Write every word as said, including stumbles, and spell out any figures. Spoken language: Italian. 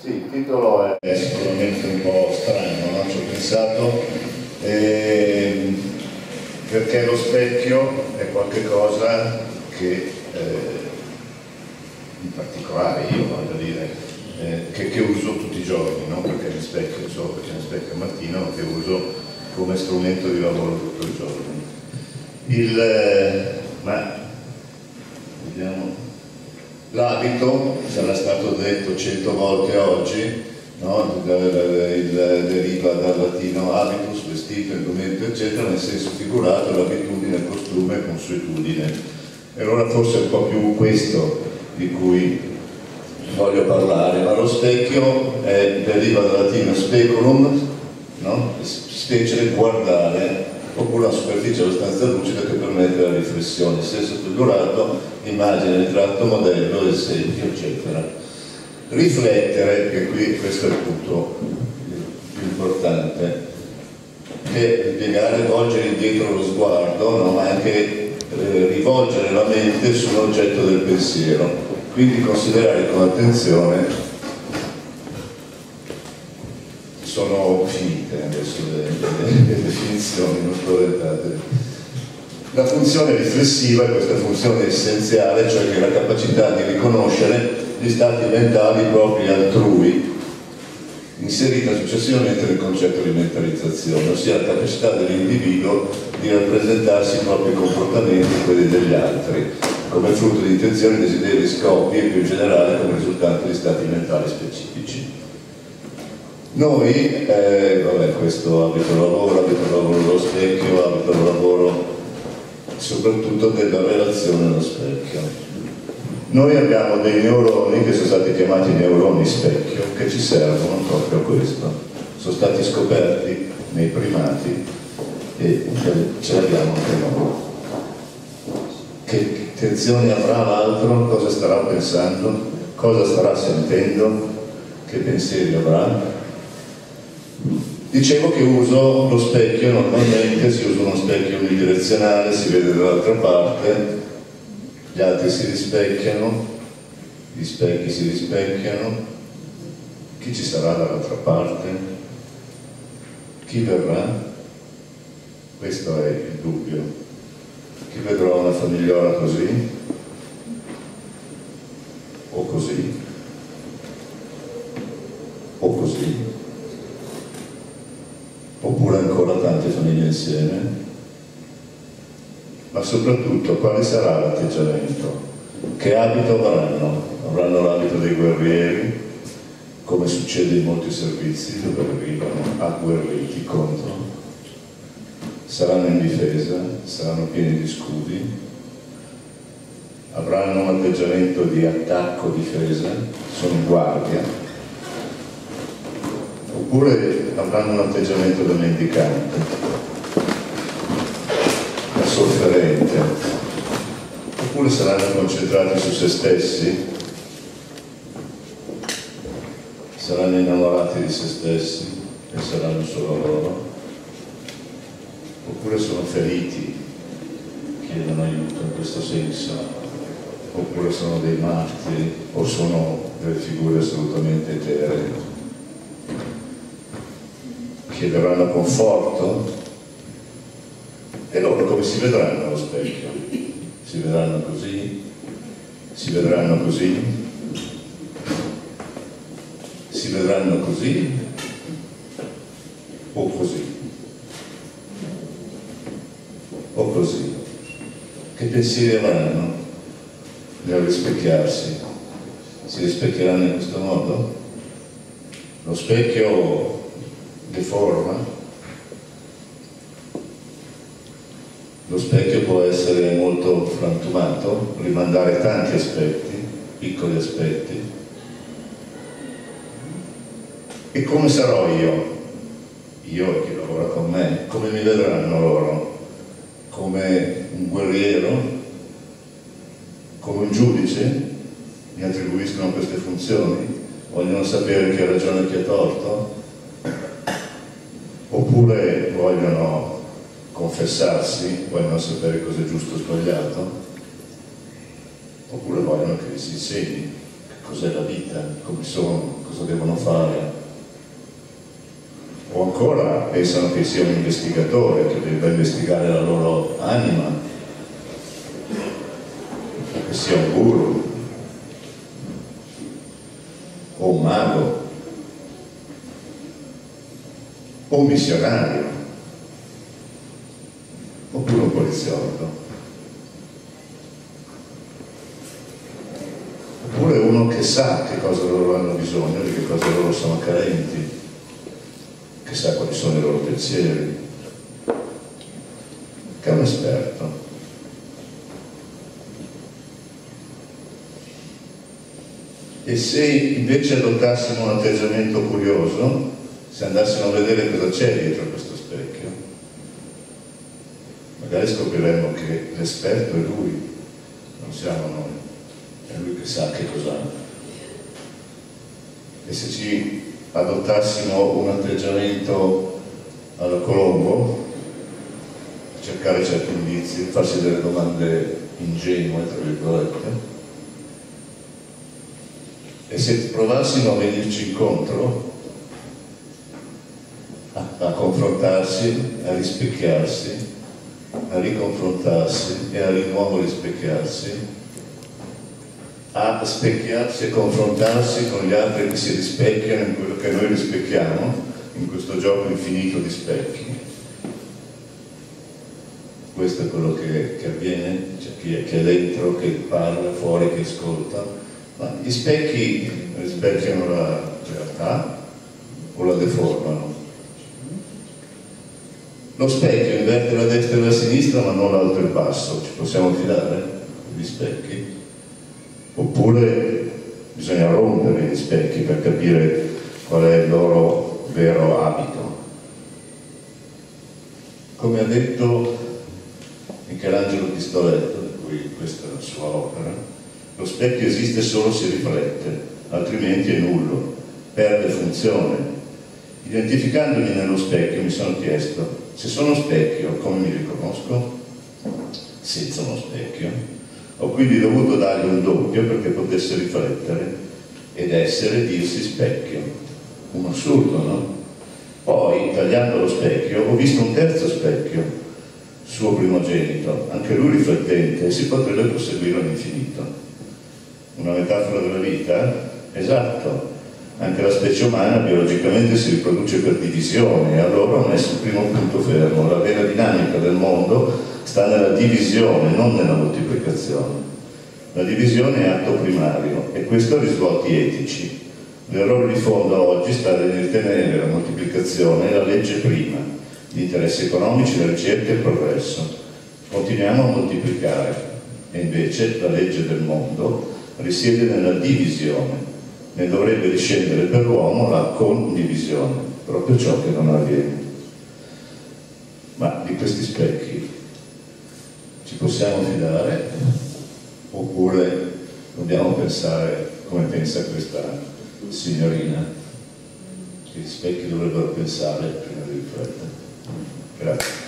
Sì, il titolo è sicuramente un po' strano, no? Ci ho pensato, eh, perché lo specchio è qualcosa che, eh, in particolare io voglio dire, eh, che, che uso tutti i giorni, non perché mi specchio solo perché mi specchio al mattino, ma che uso come strumento di lavoro tutto il giorno. Il, eh, ma vediamo. L'abito, sarà stato detto cento volte oggi, no? il, il, deriva dal latino habitus, vestito, indumento, eccetera, nel senso figurato, l'abitudine, costume, consuetudine. E allora forse è un po' più questo di cui voglio parlare, ma lo specchio è, deriva dal latino speculum, no? Specere, guardare, oppure una superficie abbastanza lucida che permette la riflessione, senso figurato, immagine, ritratto, modello, esempio, eccetera. Riflettere, che qui questo è il punto più importante, che piegare, volgere indietro lo sguardo, no? Ma anche eh, rivolgere la mente su un oggetto del pensiero, quindi considerare con attenzione. Sono finite adesso le, le, le definizioni, non spaventate. La funzione riflessiva è questa funzione essenziale, cioè che la capacità di riconoscere gli stati mentali propri altrui, inserita successivamente nel concetto di mentalizzazione, ossia la capacità dell'individuo di rappresentarsi i propri comportamenti e quelli degli altri, come frutto di intenzioni, desideri, scopi e più in generale come risultante di stati mentali specifici. Noi, eh, vabbè, questo abito lavoro, abito lavoro dello specchio, abito lavoro soprattutto della relazione allo specchio. Noi abbiamo dei neuroni che sono stati chiamati neuroni specchio, che ci servono proprio a questo. Sono stati scoperti nei primati e ce l'abbiamo anche noi. Che intenzioni avrà l'altro? Cosa starà pensando? Cosa starà sentendo? Che pensieri avrà? Dicevo che uso lo specchio, normalmente si usa uno specchio unidirezionale, si vede dall'altra parte, gli altri si rispecchiano, gli specchi si rispecchiano, chi ci sarà dall'altra parte? Chi verrà? Questo è il dubbio. Chi vedrà una famigliola così? O così? O così? Oppure ancora tante famiglie insieme, ma soprattutto quale sarà l'atteggiamento? Che abito avranno? Avranno l'abito dei guerrieri, come succede in molti servizi dove arrivano agguerriti contro, saranno in difesa, saranno pieni di scudi, avranno un atteggiamento di attacco-difesa, sono in guardia, oppure avranno un atteggiamento da mendicante, da sofferente, oppure saranno concentrati su se stessi, saranno innamorati di se stessi e saranno solo loro, oppure sono feriti, chiedono aiuto in questo senso, oppure sono dei martiri o sono delle figure assolutamente eteree. Chiederanno conforto, e loro come si vedranno allo specchio? Si vedranno così? Si vedranno così? Si vedranno così? O così? O così? Che pensieri avranno nel rispecchiarsi? Si rispecchieranno in questo modo? Lo specchio deforma, lo specchio può essere molto frantumato, rimandare tanti aspetti, piccoli aspetti. E come sarò io? Io e chi lavora con me, come mi vedranno loro? Come un guerriero? Come un giudice? Mi attribuiscono queste funzioni? Vogliono sapere chi ha ragione e chi ha torto? Oppure vogliono confessarsi, vogliono sapere cosa è giusto o sbagliato, oppure vogliono che si insegni che cos'è la vita, come sono, cosa devono fare, o ancora pensano che sia un investigatore che debba investigare la loro anima, o che sia un guru o un mago o un missionario oppure un poliziotto oppure uno che sa che cosa loro hanno bisogno, di che cosa loro sono carenti, che sa quali sono i loro pensieri, che è un esperto. E se invece adottassimo un atteggiamento curioso, se andassimo a vedere cosa c'è dietro questo specchio, magari scopriremmo che l'esperto è lui, non siamo noi, è lui che sa che cos'ha. E se ci adottassimo un atteggiamento alla Colombo, cercare certi indizi, farsi delle domande ingenue, tra virgolette, e se provassimo a venirci incontro, a, a confrontarsi, a rispecchiarsi, a riconfrontarsi e a di nuovo rispecchiarsi, a specchiarsi e confrontarsi con gli altri che si rispecchiano in quello che noi rispecchiamo, in questo gioco infinito di specchi. Questo è quello che, che avviene, c'è chi è, chi è dentro, che parla, fuori, che ascolta. Ma gli specchi rispecchiano la realtà o la deformano? Lo specchio inverte la destra e la sinistra ma non l'alto e il basso, ci possiamo fidare degli specchi? Oppure bisogna rompere gli specchi per capire qual è il loro vero abito? Come ha detto Michelangelo Pistoletto, di cui questa è la sua opera, lo specchio esiste solo se riflette, altrimenti è nullo, perde funzione. Identificandomi nello specchio mi sono chiesto, se sono specchio, come mi riconosco? Senza uno specchio. Ho quindi dovuto dargli un doppio perché potesse riflettere ed essere, dirsi specchio. Un assurdo, no? Poi, tagliando lo specchio, ho visto un terzo specchio, suo primogenito, anche lui riflettente, e si potrebbe proseguire all'infinito. Una metafora della vita? Esatto, anche la specie umana biologicamente si riproduce per divisione e allora ho messo il primo punto fermo. La vera dinamica del mondo sta nella divisione, non nella moltiplicazione. La divisione è atto primario e questo ha risvolti etici. L'errore di fondo oggi sta nel ritenere la moltiplicazione la legge prima, gli interessi economici, la ricerca e il progresso. Continuiamo a moltiplicare e invece la legge del mondo risiede nella divisione, ne dovrebbe discendere per l'uomo la condivisione, proprio ciò che non avviene. Ma di questi specchi ci possiamo fidare oppure dobbiamo pensare come pensa questa signorina, che gli specchi dovrebbero pensare prima di riflettere? Grazie.